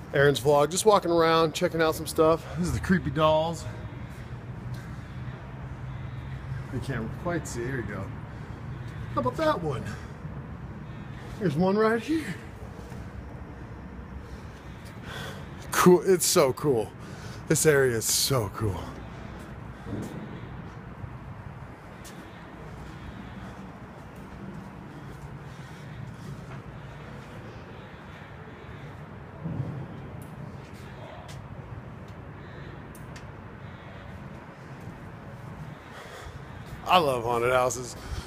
Aaron's vlog, just walking around, checking out some stuff. This is the creepy dolls. You can't quite see, here you go. How about that one? There's one right here. Cool, it's so cool. This area is so cool. I love haunted houses.